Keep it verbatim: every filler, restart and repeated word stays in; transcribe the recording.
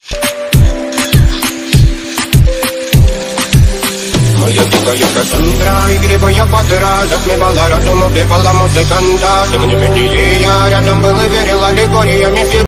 Моя дикая Кассандра, игривая подра, затмевала разум, убивала музыканта. Тем не менее я рядом был и верил аллегориями.